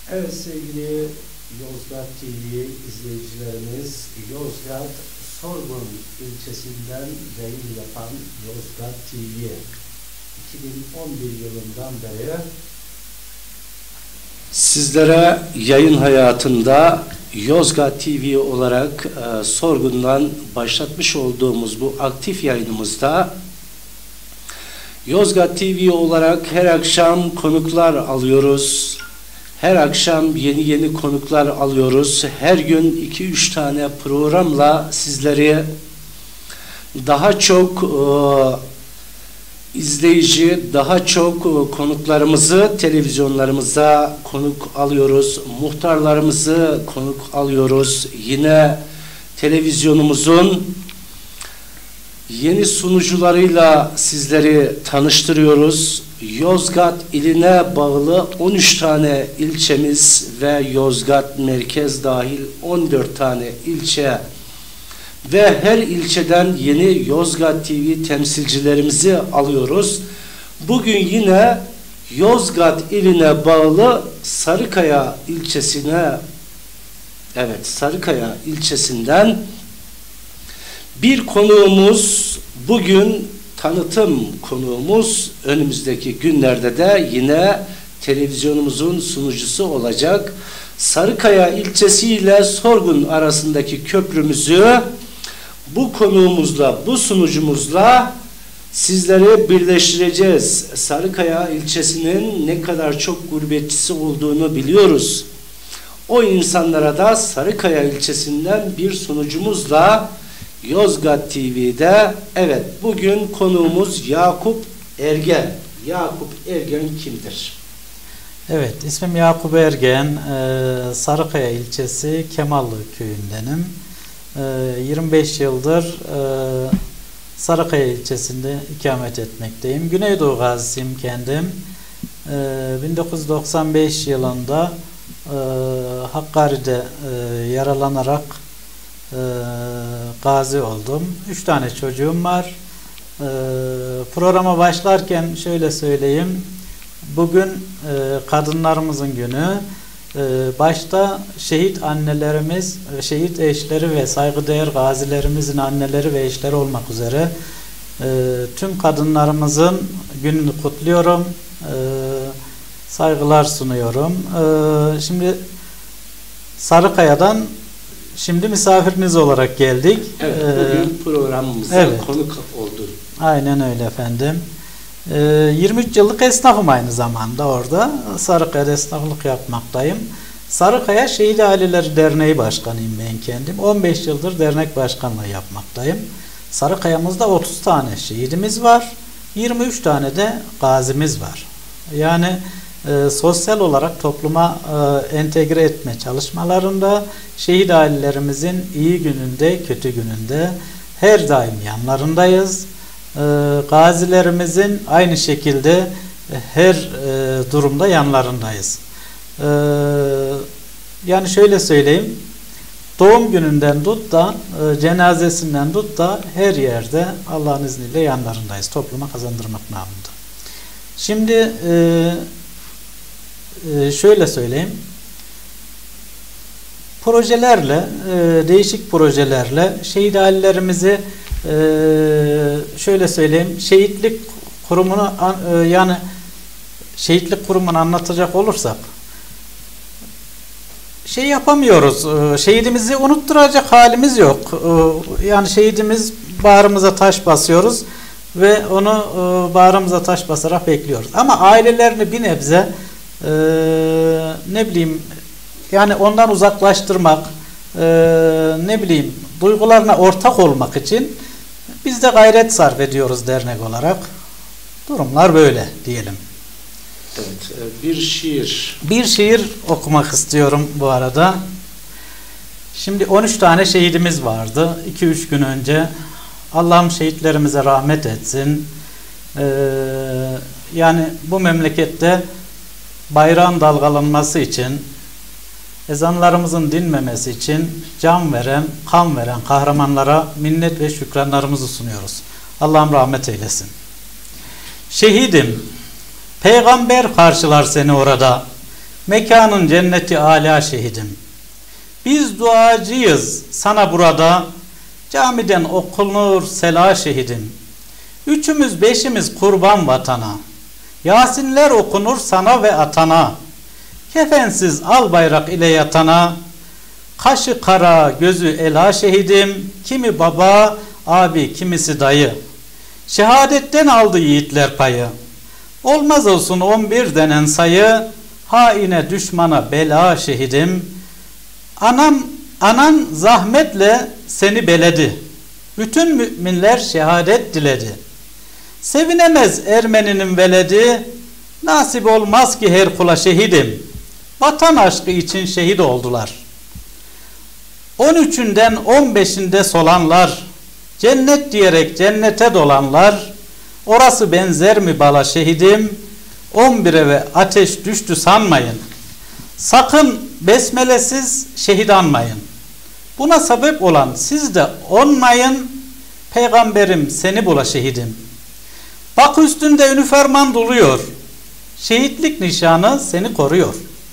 Evet sevgili Yozgat TV izleyicilerimiz, Yozgat Sorgun ilçesinden yayın yapan Yozgat TV 2011 yılından beri sizlere yayın hayatında Yozgat TV olarak Sorgun'dan başlatmış olduğumuz bu aktif yayınımızda Yozgat TV olarak her akşam konuklar alıyoruz. Her akşam yeni konuklar alıyoruz. Her gün 2-3 tane programla sizleri daha çok izleyici, daha çok konuklarımızı televizyonlarımıza konuk alıyoruz. Muhtarlarımızı konuk alıyoruz. Yine televizyonumuzun yeni sunucularıyla sizleri tanıştırıyoruz. Yozgat iline bağlı 13 tane ilçemiz ve Yozgat merkez dahil 14 tane ilçe ve her ilçeden yeni Yozgat TV temsilcilerimizi alıyoruz. Bugün yine Yozgat iline bağlı Sarıkaya ilçesine, evet Sarıkaya ilçesinden bir konuğumuz, bugün tanıtım konuğumuz, önümüzdeki günlerde de yine televizyonumuzun sunucusu olacak. Sarıkaya ilçesi ile Sorgun arasındaki köprümüzü bu konuğumuzla, bu sunucumuzla sizleri birleştireceğiz. Sarıkaya ilçesinin ne kadar çok gurbetçisi olduğunu biliyoruz. O insanlara da Sarıkaya ilçesinden bir sunucumuzla Yozgat TV'de, evet bugün konuğumuz Yakup Ergen. Yakup Ergen kimdir? Evet, ismim Yakup Ergen. Sarıkaya ilçesi Kemallı köyündenim. 25 yıldır Sarıkaya ilçesinde ikamet etmekteyim. Güneydoğu gazisiyim kendim. 1995 yılında Hakkari'de yaralanarak gazi oldum. 3 tane çocuğum var. Programa başlarken şöyle söyleyeyim. Bugün kadınlarımızın günü. Başta şehit annelerimiz, şehit eşleri ve saygıdeğer gazilerimizin anneleri ve eşleri olmak üzere tüm kadınlarımızın gününü kutluyorum. Saygılar sunuyorum. Şimdi Sarıkaya'dan misafiriniz olarak geldik. Evet, bugün programımıza evet, konuk oldu. Aynen öyle efendim. 23 yıllık esnafım aynı zamanda orada. Sarıkaya'da esnaflık yapmaktayım. Sarıkaya Şehit Aileleri Derneği Başkanıyım ben kendim. 15 yıldır dernek başkanlığı yapmaktayım. Sarıkaya'mızda 30 tane şehidimiz var. 23 tane de gazimiz var. Yani sosyal olarak topluma entegre etme çalışmalarında şehit ailelerimizin iyi gününde, kötü gününde her daim yanlarındayız. Gazilerimizin aynı şekilde her durumda yanlarındayız. Yani şöyle söyleyeyim, doğum gününden tut da cenazesinden tut da her yerde Allah'ın izniyle yanlarındayız. Topluma kazandırmak namında. Şimdi şöyle söyleyeyim, projelerle, değişik projelerle şehit ailelerimizi şöyle söyleyeyim, şehitlik kurumunu yani şehitlik kurumunu anlatacak olursak şey yapamıyoruz. Şehidimizi unutturacak halimiz yok. Yani şehidimiz bağrımıza taş basıyoruz ve onu bağrımıza taş basarak bekliyoruz. Ama ailelerini bir nebze ne bileyim yani ondan uzaklaştırmak, ne bileyim duygularına ortak olmak için biz de gayret sarf ediyoruz dernek olarak. Durumlar böyle diyelim. Evet, bir şiir okumak istiyorum bu arada. Şimdi 13 tane şehidimiz vardı 2-3 gün önce. Allah'ım şehitlerimize rahmet etsin. Yani bu memlekette bayrağın dalgalanması için, ezanlarımızın dinmemesi için can veren, kan veren kahramanlara minnet ve şükranlarımızı sunuyoruz. Allah'ım rahmet eylesin. Şehidim, peygamber karşılar seni orada. mekanın cenneti âlâ şehidim. Biz duacıyız sana burada, camiden okunur sela şehidim. Üçümüz beşimiz kurban vatana, Yasinler okunur sana ve atana. Kefensiz al bayrak ile yatana, kaşı kara gözü ela şehidim. Kimi baba, abi, kimisi dayı. Şehadetten aldı yiğitler payı. Olmaz olsun 11 denen sayı, haine düşmana bela şehidim. Anan zahmetle seni beledi. Bütün müminler şehadet diledi. Sevinemez Ermeninin veledi, nasip olmaz ki her kula şehidim. Vatan aşkı için şehit oldular. 13'ünden 15'inde solanlar, cennet diyerek cennete dolanlar, orası benzer mi bala şehidim, 11'e ve ateş düştü sanmayın. Sakın besmelesiz şehit anmayın. Buna sebep olan siz de onmayın, peygamberim seni bula şehidim. Bak üstünde üniforman doluyor, şehitlik nişanı seni koruyor.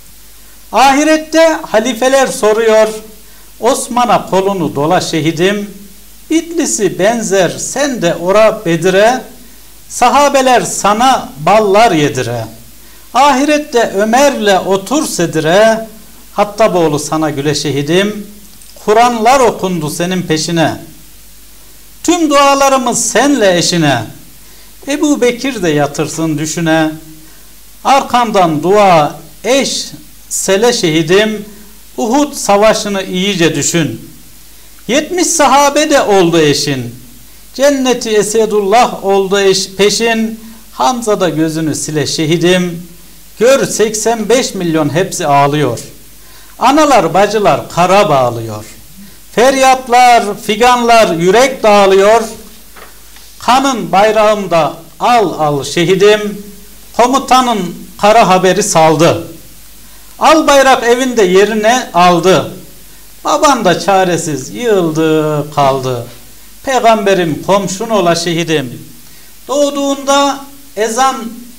Ahirette halifeler soruyor, Osman'a kolunu dola şehidim. Bitlis'i benzer sen de ora Bedir'e, sahabeler sana ballar yedire. Ahirette Ömer'le otur sedire, Hattaboğlu sana güle şehidim. Kur'anlar okundu senin peşine. Tüm dualarımız senle eşine. Ebu Bekir de yatırsın düşüne. Arkandan dua eş sele şehidim. Uhud savaşını iyice düşün. 70 sahabe de oldu eşin. Cenneti Esedullah oldu peşin. Hamza da gözünü sile şehidim. Gör 85 milyon hepsi ağlıyor. Analar bacılar kara bağlıyor. Feryatlar, figanlar yürek dağılıyor. Kanın bayrağımda al al şehidim. Komutanın kara haberi saldı. Al bayrak evinde yerine aldı. Baban da çaresiz yığıldı kaldı. Peygamberim komşun ola şehidim. Doğduğunda ezan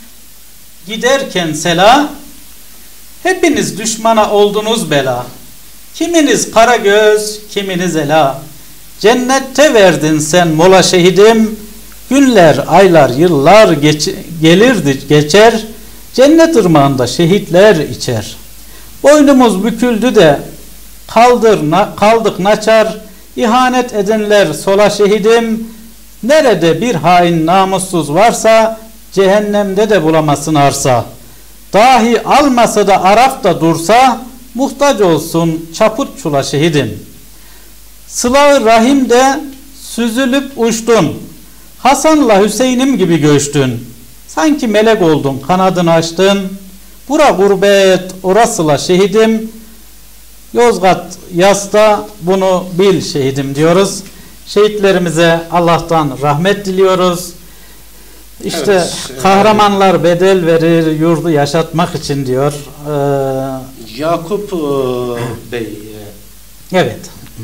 giderken sela, hepiniz düşmana oldunuz bela. Kiminiz kara göz, kiminiz ela. Cennette verdin sen mola şehidim. Günler, aylar, yıllar gelirdi geçer. Cennet ırmağında şehitler içer. Boynumuz büküldü de kaldık naçar. İhanet edenler sola şehidim. Nerede bir hain namussuz varsa, cehennemde de bulamasın arsa. Dahi almasa da Araf'ta dursa, muhtaç olsun çaput çula şehidim. Sıla-ı rahimde süzülüp uçtun. Hasan'la Hüseyin'im gibi göçtün. Sanki melek oldun, kanadını açtın. Bura gurbet, orasıla şehidim. Yozgat yasta bunu bil şehidim diyoruz. Şehitlerimize Allah'tan rahmet diliyoruz. İşte evet, kahramanlar bedel verir yurdu yaşatmak için diyor. Yakup Bey. Evet.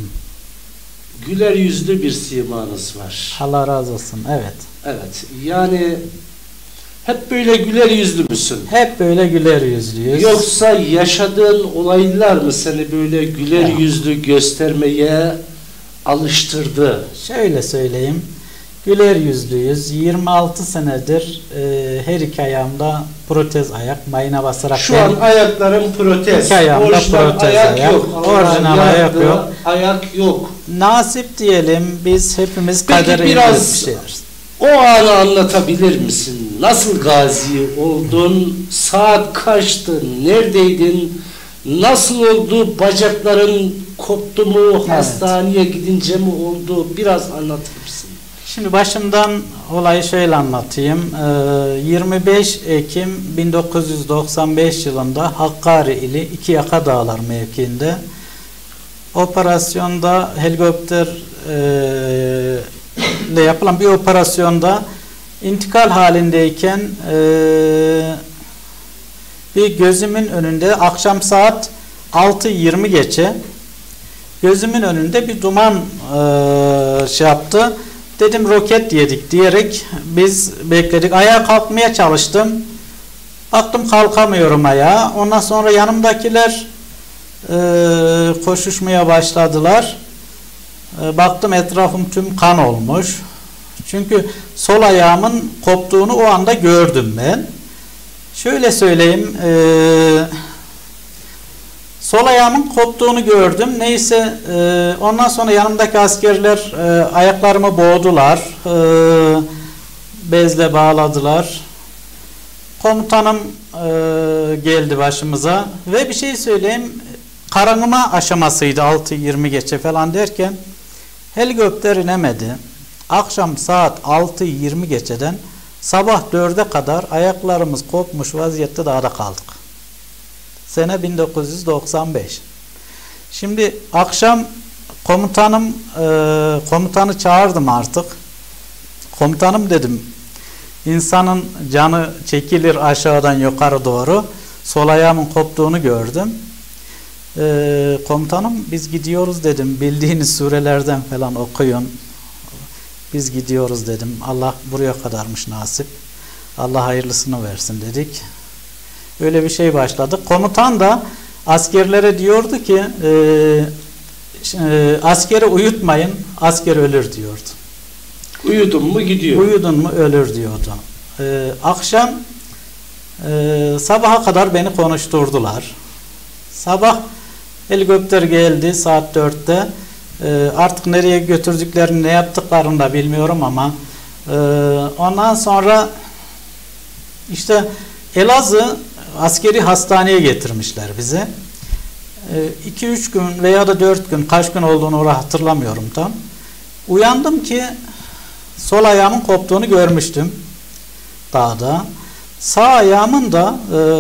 Güler yüzlü bir simanız var. Allah razı olsun. Evet. Evet. Yani hep böyle güler yüzlü müsün? Hep böyle güler yüzlüyüz. Yoksa yaşadığın olaylar mı seni böyle güler yüzlü göstermeye alıştırdı? Şöyle söyleyeyim. Güler yüzlüyüz. 26 senedir her iki ayağımda protez ayak, mayına basarak. Şu an ayakların protez. İki ayağımda protez ayak. Yok. Orijinal ayak yok. Ayak yok. Nasip diyelim, biz hepimiz kadere biraz bir şeyler. O anı anlatabilir misin? Nasıl gazi oldun? Saat kaçtı? Neredeydin? Nasıl oldu? Bacakların koptu mu? Evet. Hastaneye gidince mi oldu? Biraz anlatır mısın? Şimdi başımdan olayı şöyle anlatayım. 25 Ekim 1995 yılında Hakkari ili İkiyaka Dağlar mevkiinde operasyonda helikopter ile yapılan bir operasyonda intikal halindeyken bir gözümün önünde akşam saat 6:20 geçe gözümün önünde bir duman şey yaptı. Dedim roket yedik diyerek biz bekledik. Ayağa kalkmaya çalıştım. Baktım kalkamıyorum ayağa. Ondan sonra yanımdakiler koşuşmaya başladılar. Baktım etrafım tüm kan olmuş. Çünkü sol ayağımın koptuğunu o anda gördüm ben. Şöyle söyleyeyim, sol ayağımın koptuğunu gördüm. Neyse, ondan sonra yanımdaki askerler ayaklarımı boğdular, bezle bağladılar. Komutanım geldi başımıza ve bir şey söyleyeyim, karanlıma aşamasıydı, 6:20 geçe falan derken helikopter inemedi. Akşam saat 6:20 geçeden sabah 4'e kadar ayaklarımız kopmuş vaziyette dağda kaldık. Sene 1995. Şimdi akşam komutanı çağırdım artık. Komutanım dedim, insanın canı çekilir aşağıdan yukarı doğru. Sol ayağımın koptuğunu gördüm. Komutanım biz gidiyoruz dedim. Bildiğiniz surelerden falan okuyun. Biz gidiyoruz dedim. Allah buraya kadarmış nasip. Allah hayırlısını versin dedik. Öyle bir şey başladı. Komutan da askerlere diyordu ki askeri uyutmayın, asker ölür diyordu. Uyudun mu gidiyor. Uyudun mu ölür diyordu. Akşam sabaha kadar beni konuşturdular. Sabah helikopter geldi saat 4'te. Artık nereye götürdüklerini, ne yaptıklarını da bilmiyorum ama ondan sonra işte Elazığ askeri hastaneye getirmişler bizi. 2-3 gün veya da 4 gün, kaç gün olduğunu orada hatırlamıyorum tam. Uyandım ki sol ayağımın koptuğunu görmüştüm dağda. Sağ ayağımın da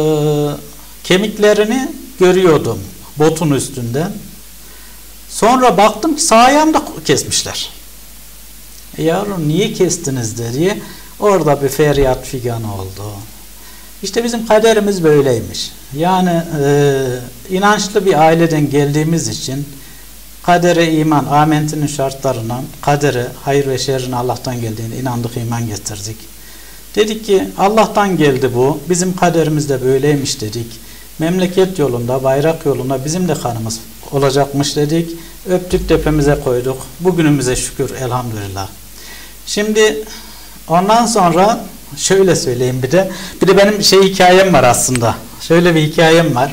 kemiklerini görüyordum botun üstünden. Sonra baktım ki sağ ayağımı da kesmişler. Yavrum niye kestiniz diye orada bir feryat figan oldu. İşte bizim kaderimiz böyleymiş. Yani inançlı bir aileden geldiğimiz için kadere iman, amentinin şartlarından kadere, hayır ve şerrin Allah'tan geldiğine inandık, iman getirdik. Dedik ki Allah'tan geldi bu, bizim kaderimiz de böyleymiş dedik. Memleket yolunda, bayrak yolunda bizim de kanımız olacakmış dedik. Öptük, tepemize koyduk. Bugünümüze şükür elhamdülillah. Şimdi ondan sonra şöyle söyleyeyim bir de benim hikayem var aslında. Şöyle bir hikayem var.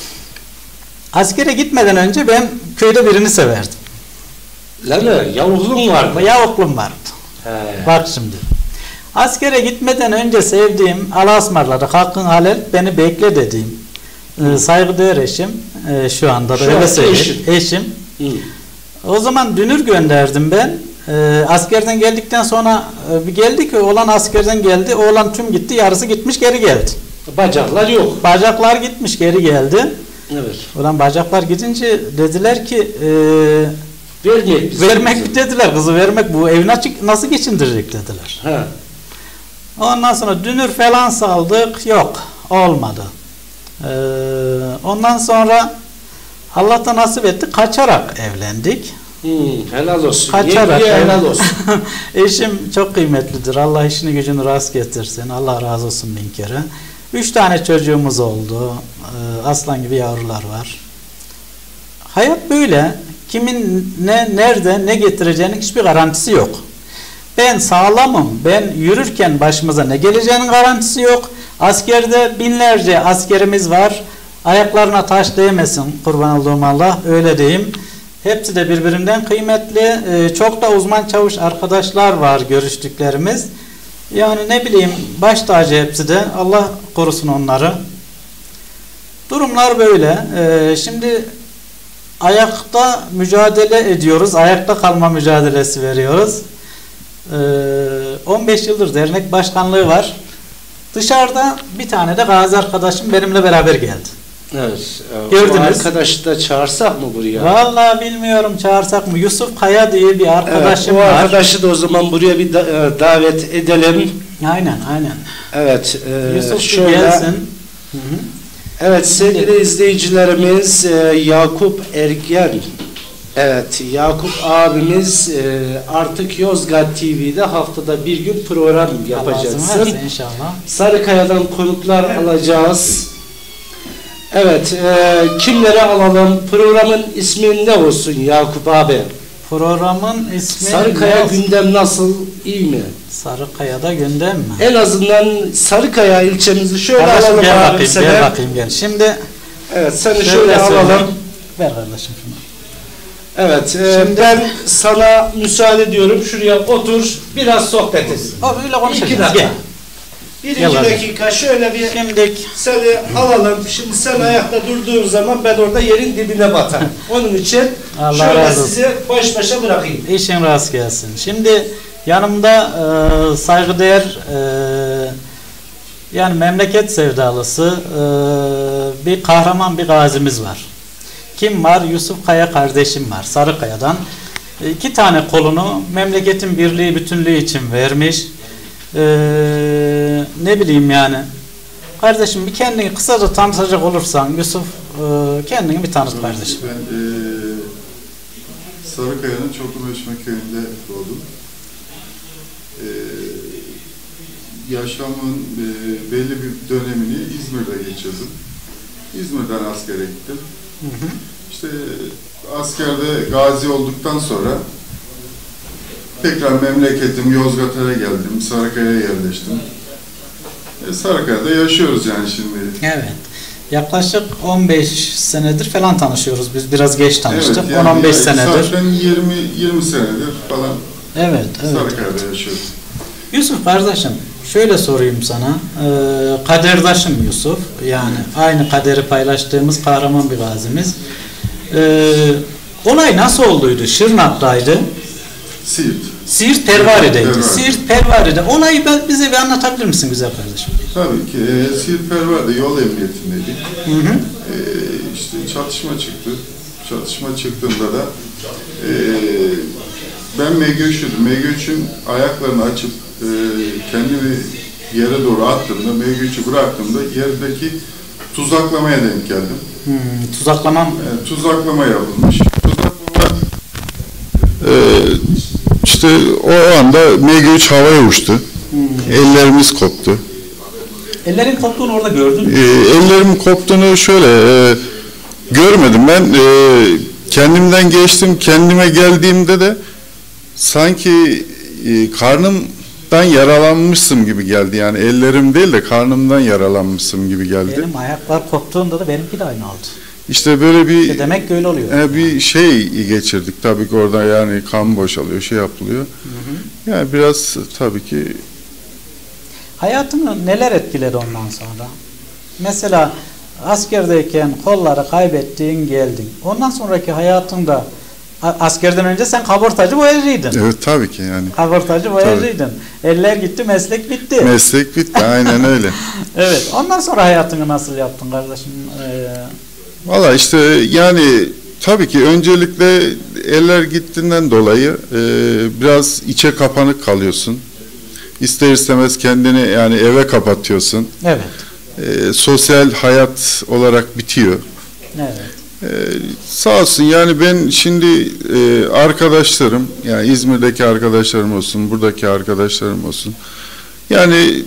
Askere gitmeden önce ben köyde birini severdim. Yavuklum var mı? Yavuklum vardı. He. Bak şimdi. Askere gitmeden önce sevdiğim, Allah'a ısmarladık, hakkın halel, beni bekle dediğim saygıdeğer eşim, şu anda da öyle söyleyeyim. Eşim. O zaman dünür gönderdim ben. Askerden geldikten sonra bir geldi ki oğlan askerden geldi. Oğlan tüm gitti, yarısı gitmiş geri geldi. Bacaklar yok. Bacaklar gitmiş geri geldi. Evet. Ulan bacaklar gidince dediler ki vermek dediler, kızı vermek, bu evi nasıl geçindirecek dediler. He. Ondan sonra dünür falan saldık, yok olmadı. Ondan sonra Allah'tan nasip etti, kaçarak evlendik. Helal olsun. Kaçarak helal olsun. Eşim çok kıymetlidir. Allah işini gücünü rast getirsin. Allah razı olsun bin kere. 3 tane çocuğumuz oldu. Aslan gibi yavrular var. Hayat böyle. Kimin nerede ne getireceğinin hiçbir garantisi yok. Ben sağlamım. Ben yürürken başımıza ne geleceğinin garantisi yok. Askerde binlerce askerimiz var. Ayaklarına taş değmesin, kurban olduğum Allah, öyle diyeyim. Hepsi de birbirinden kıymetli. Çok da uzman çavuş arkadaşlar var görüştüklerimiz. Yani ne bileyim, baş tacı hepsi de. Allah korusun onları. Durumlar böyle. Şimdi ayakta mücadele ediyoruz. Ayakta kalma mücadelesi veriyoruz. 15 yıldır dernek başkanlığı var. Dışarıda bir tane de gazi arkadaşım benimle beraber geldi. Evet. Gördünüz. O arkadaşı da çağırsak mı buraya? Vallahi bilmiyorum, çağırsak mı? Yusuf Kaya diye bir arkadaşım var. O var. arkadaşı da o zaman buraya bir davet edelim. Aynen. Evet. Yusuf şöyle. gelsin. Evet sevgili izleyicilerimiz, Yakup Ergen Evet, Yakup abimiz artık Yozgat TV'de haftada bir gün program yapacaksın. İnşallah. Sarıkaya'dan konuklar alacağız. Evet, kimleri alalım? Programın ismi ne olsun Yakup abi? Programın ismi Sarıkaya gündem nasıl? İyi mi? Sarıkaya'da gündem mi? En azından Sarıkaya ilçemizi şöyle Kardeşim, alalım gel abi bakayım, sana. gel bakayım gel. Şimdi Evet, seni şöyle söyleyeyim. alalım. Ver kardeşim şunu. Evet, ben sana müsaade ediyorum. Şuraya otur, biraz sohbet et. Abi öyle konuşacağız. 2 dakika. Gel. 1-2 Gel abi. dakika şöyle bir Şimdi seni alalım. Şimdi sen ayakta durduğun zaman ben orada yerin dibine batarım. Onun için Allah şöyle razı olsun. sizi baş başa bırakayım. işin rast gelsin. Şimdi yanımda saygıdeğer yani memleket sevdalısı bir kahraman, bir gazimiz var. Kim var? Yusuf Kaya kardeşim var. Sarıkaya'dan. 2 tane kolunu memleketin birliği, bütünlüğü için vermiş. Ne bileyim yani. Kardeşim bir kendini kısaca tanıtacak olursan Yusuf, kendini bir tanıt kardeşim. Ben Sarıkaya'nın Çoklumeşme köyünde doğdum. Yaşamın belli bir dönemini İzmir'de geçirdim. İzmir'den askere gittim. İşte askerde gazi olduktan sonra tekrar memleketim Yozgat'a geldim. Sarıkaya'ya yerleştim. Sarıkaya'da yaşıyoruz yani şimdi. Evet. Yaklaşık 15 senedir falan tanışıyoruz. Biz biraz geç tanıştık. Evet, yani 10-15 senedir. Zaten 20 senedir falan Evet, evet. Sarıkaya'da yaşıyoruz. Yusuf kardeşim, şöyle sorayım sana. Kaderdaşım Yusuf. Yani aynı kaderi paylaştığımız kahraman bir gazimiz. Olay nasıl olduydu? Şırnak'taydı. Siirt Pervari'deydi. Pervari. Siirt Pervari'de. Olayı bize bir anlatabilir misin güzel kardeşim? Tabii ki. Siirt Pervari'de yol emniyetindeydik. İşte çatışma çıktı. Çatışma çıktığında da ben MG3'üydüm. MG3'ün ayaklarını açıp kendimi yere doğru attığımda, MG3'ü bıraktığımda yerdeki tuzaklamaya denk geldim. Tuzaklamam. Tuzaklama yapılmış. Tuzaklama işte o anda MG3 havaya uçtu. Ellerimiz koptu. Ellerin koptuğunu orada gördün mü? Ellerimin koptuğunu şöyle görmedim. Ben kendimden geçtim. Kendime geldiğimde de sanki karnımdan yaralanmışsın gibi geldi. Yani ellerim değil de karnımdan yaralanmışsın gibi geldi. Benim ayaklar koptuğunda da benimki de aynı oldu. İşte böyle bir demek ki öyle oluyor. Bir şey geçirdik tabii ki orada, yani kan boşalıyor, şey yapılıyor. Yani biraz tabii ki. Hayatını neler etkiledi ondan sonra? Mesela askerdeyken kolları kaybettin, geldin. Ondan sonraki hayatında askerden önce sen kaportacı boyacıydın. Evet tabii ki yani. Kaportacı boyacıydın. Eller gitti, meslek bitti. Meslek bitti, aynen öyle. Evet. Ondan sonra hayatını nasıl yaptın kardeşim? Valla işte yani tabii ki öncelikle eller gittiğinden dolayı biraz içe kapanık kalıyorsun. İster istemez kendini yani eve kapatıyorsun. Evet. Sosyal hayat olarak bitiyor. Evet. Sağ olsun yani ben şimdi arkadaşlarım, yani İzmir'deki arkadaşlarım olsun, buradaki arkadaşlarım olsun. Yani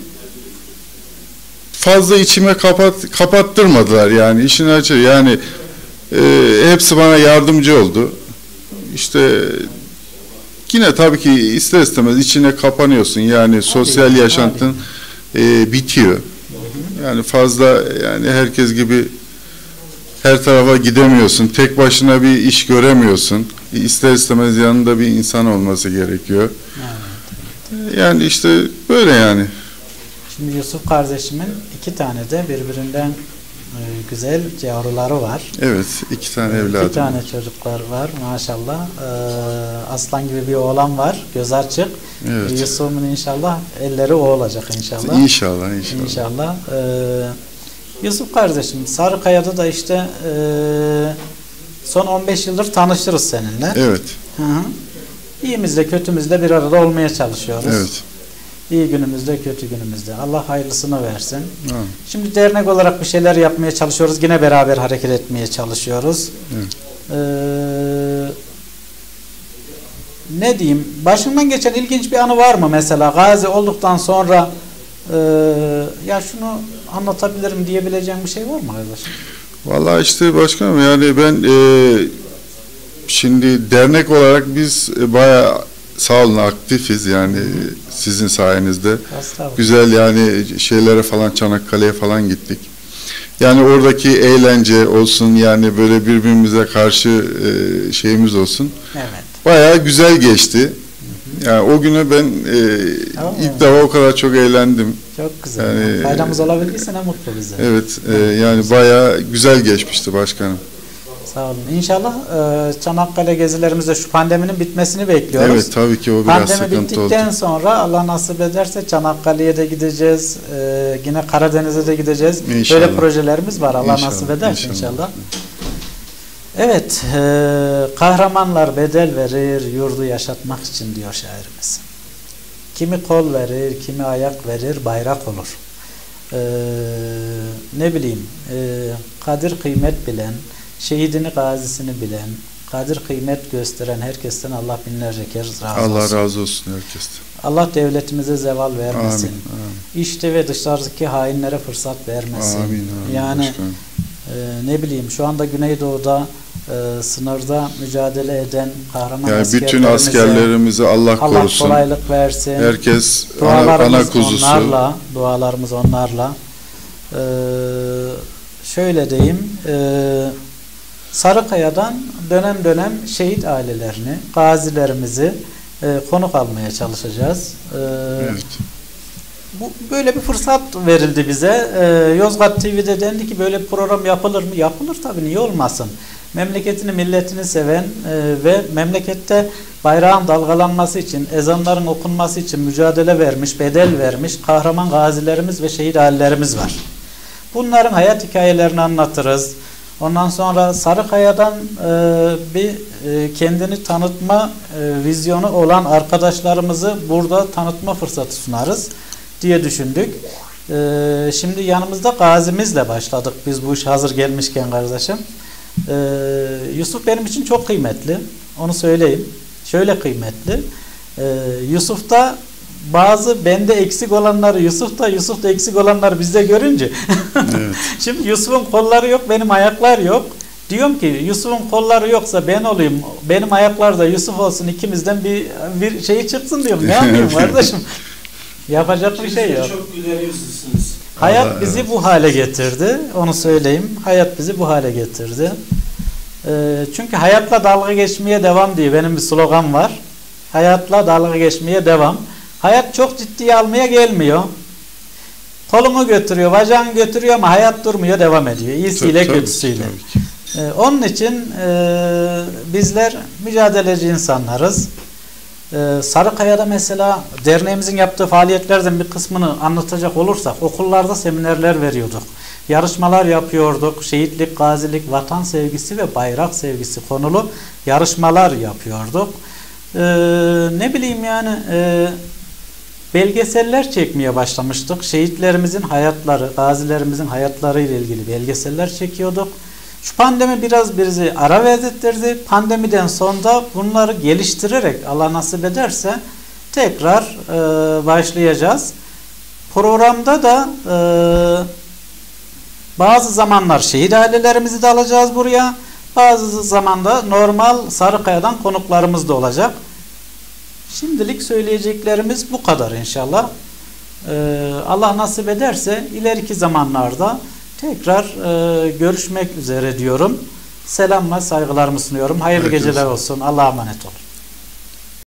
fazla içime kapattırmadılar yani, işin açığı yani hepsi bana yardımcı oldu. İşte yine tabii ki ister istemez içine kapanıyorsun yani, sosyal yaşantın bitiyor. Yani fazla yani herkes gibi her tarafa gidemiyorsun, tek başına bir iş göremiyorsun. İster istemez yanında bir insan olması gerekiyor. Evet. Yani işte böyle yani. Şimdi Yusuf kardeşimin 2 tane de birbirinden güzel yavruları var. Evet, 2 tane evladım. 2 tane çocuklar var maşallah. Aslan gibi bir oğlan var, göz açık. Evet. Yusuf'un inşallah elleri o olacak inşallah. İnşallah. İnşallah. Yusuf kardeşim, Sarıkaya'da da işte son 15 yıldır tanışırız seninle. Evet. Hı-hı. İyimizde kötümüzde bir arada olmaya çalışıyoruz. Evet. İyi günümüzde, kötü günümüzde. Allah hayırlısını versin. Ha. Şimdi dernek olarak bir şeyler yapmaya çalışıyoruz. Yine beraber hareket etmeye çalışıyoruz. Evet. ne diyeyim, başından geçen ilginç bir anı var mı mesela gazi olduktan sonra ya şunu anlatabilirim diyebileceğim bir şey var mı kardeşim? Vallahi işte başkanım, yani ben şimdi dernek olarak biz bayağı sağ olun aktifiz yani, sizin sayenizde. Güzel yani şeylere falan, Çanakkale'ye falan gittik. Yani oradaki eğlence olsun, yani böyle birbirimize karşı şeyimiz olsun. Evet. Bayağı güzel geçti. Yani o güne ben ilk defa o kadar çok eğlendim. Çok güzel. Yani, faydamız olabildiyse ne mutlu bize. Evet, yani bayağı güzel geçmişti başkanım. Sağ olun. İnşallah Çanakkale gezilerimizde şu pandeminin bitmesini bekliyoruz. Evet, tabii ki o biraz pandemi sıkıntı oldu. Pandemi bittikten sonra Allah nasip ederse Çanakkale'ye de gideceğiz. Yine Karadeniz'e de gideceğiz. İnşallah. Böyle projelerimiz var. Allah İnşallah, nasip ederse inşallah. Evet, kahramanlar bedel verir yurdu yaşatmak için diyor şairimiz. Kimi kol verir, kimi ayak verir, bayrak olur. Ne bileyim, kadir kıymet bilen, şehidini gazisini bilen, kadir kıymet gösteren herkesten Allah binlerce kez razı olsun. Allah razı olsun herkesten. Allah devletimize zeval vermesin. Amin, amin. İşte ve dışarıdaki hainlere fırsat vermesin. Amin, amin, yani ne bileyim, şu anda Güneydoğu'da sınırda mücadele eden kahraman yani bütün askerlerimize Allah korusun. Allah kolaylık versin. Herkes ana kuzusu. Dualarımız onlarla. Şöyle diyeyim, Sarıkaya'dan dönem dönem şehit ailelerini, gazilerimizi konuk almaya çalışacağız. Evet. Böyle bir fırsat verildi bize. Yozgat TV'de dendi ki böyle bir program yapılır mı? Yapılır tabii, niye olmasın? Memleketini, milletini seven ve memlekette bayrağın dalgalanması için, ezanların okunması için mücadele vermiş, bedel vermiş kahraman gazilerimiz ve şehit ailelerimiz var. Bunların hayat hikayelerini anlatırız. Ondan sonra Sarıkaya'dan bir kendini tanıtma vizyonu olan arkadaşlarımızı burada tanıtma fırsatı sunarız diye düşündük. Şimdi yanımızda gazimizle başladık biz bu iş hazır gelmişken kardeşim. Yusuf benim için çok kıymetli. Onu söyleyeyim. Şöyle kıymetli. Yusuf'ta bazı bende eksik olanları Yusuf'ta eksik olanları bizde görünce evet. Şimdi Yusuf'un kolları yok, benim ayaklar yok. Diyorum ki Yusuf'un kolları yoksa ben olayım, benim ayaklar da Yusuf olsun, ikimizden bir şey çıksın diyorum. Ne yapayım kardeşim? Yapacak bir şey yok. Çok güler yüzlüsünüz. Hayat bizi bu hale getirdi. Onu söyleyeyim. Hayat bizi bu hale getirdi. Çünkü hayatla dalga geçmeye devam diye benim bir slogan var. Hayatla dalga geçmeye devam. Hayat çok ciddiye almaya gelmiyor. Kolunu götürüyor, bacağını götürüyor ama hayat durmuyor, devam ediyor. İyisiyle kötüsüyle. Onun için bizler mücadeleci insanlarız. Sarıkaya'da mesela derneğimizin yaptığı faaliyetlerden bir kısmını anlatacak olursak, okullarda seminerler veriyorduk. Yarışmalar yapıyorduk. Şehitlik, gazilik, vatan sevgisi ve bayrak sevgisi konulu yarışmalar yapıyorduk. Ne bileyim yani belgeseller çekmeye başlamıştık. Şehitlerimizin hayatları, gazilerimizin hayatları ile ilgili belgeseller çekiyorduk. Şu pandemi biraz bizi ara verdirdi. Pandemiden sonra bunları geliştirerek Allah nasip ederse tekrar başlayacağız. Programda da bazı zamanlar şehit ailelerimizi de alacağız buraya. Bazı zamanda normal Sarıkaya'dan konuklarımız da olacak. Şimdilik söyleyeceklerimiz bu kadar inşallah. Allah nasip ederse ileriki zamanlarda tekrar görüşmek üzere diyorum. Selam ve saygılarımı sunuyorum. Hayırlı geceler olsun. Allah'a emanet olun.